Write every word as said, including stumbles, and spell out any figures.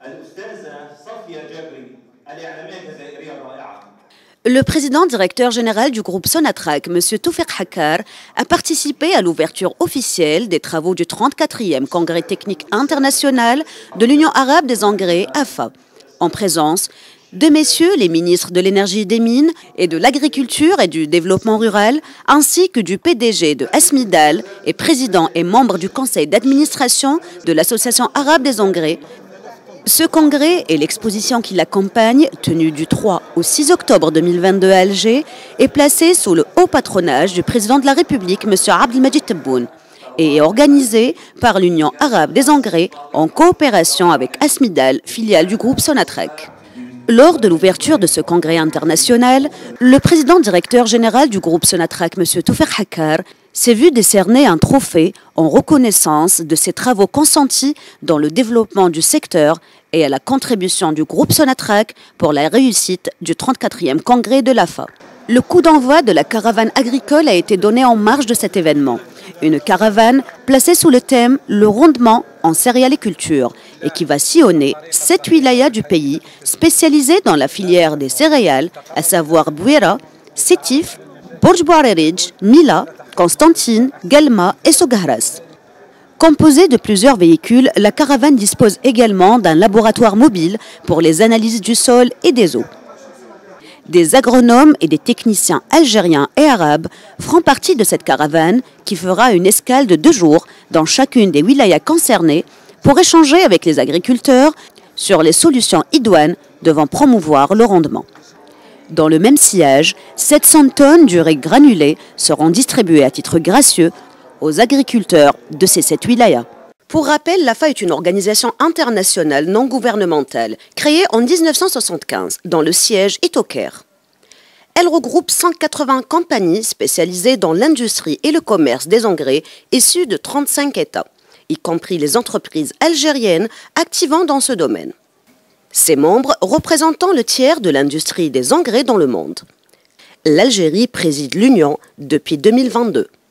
Le président directeur général du groupe Sonatrach, M. Toufiq Hakkar, a participé à l'ouverture officielle des travaux du trente-quatrième Congrès technique international de l'Union arabe des engrais, A F A, en présence de messieurs les ministres de l'énergie et des mines et de l'agriculture et du développement rural, ainsi que du P D G de Asmidal et président et membre du conseil d'administration de l'Association arabe des engrais. Ce congrès et l'exposition qui l'accompagne, tenue du trois au six octobre deux mille vingt-deux à Alger, est placé sous le haut patronage du président de la République, M. Abdelmajid Tebboune, et est organisé par l'Union arabe des engrais en coopération avec Asmidal, filiale du groupe Sonatrach. Lors de l'ouverture de ce congrès international, le président directeur général du groupe Sonatrach, M. Toufiq Hakkar, s'est vu décerner un trophée en reconnaissance de ses travaux consentis dans le développement du secteur et à la contribution du groupe Sonatrach pour la réussite du trente-quatrième congrès de l'A F A. Le coup d'envoi de la caravane agricole a été donné en marge de cet événement. Une caravane placée sous le thème « Le rendement en céréaliculture » et qui va sillonner sept wilayas du pays spécialisés dans la filière des céréales, à savoir Bouira, Sétif, Borj Bouarerij, Mila, Constantine, Galma et Soghras. Composée de plusieurs véhicules, la caravane dispose également d'un laboratoire mobile pour les analyses du sol et des eaux. Des agronomes et des techniciens algériens et arabes feront partie de cette caravane qui fera une escale de deux jours dans chacune des wilayas concernées pour échanger avec les agriculteurs sur les solutions idoines devant promouvoir le rendement. Dans le même sillage, sept cents tonnes d'urée granulée seront distribuées à titre gracieux aux agriculteurs de ces sept wilayas. Pour rappel, l'A F A est une organisation internationale non gouvernementale créée en mille neuf cent soixante-quinze, dont le siège est au Caire. Elle regroupe cent quatre-vingts compagnies spécialisées dans l'industrie et le commerce des engrais issus de trente-cinq États, y compris les entreprises algériennes activant dans ce domaine. Ses membres représentant le tiers de l'industrie des engrais dans le monde. L'Algérie préside l'Union depuis deux mille vingt-deux.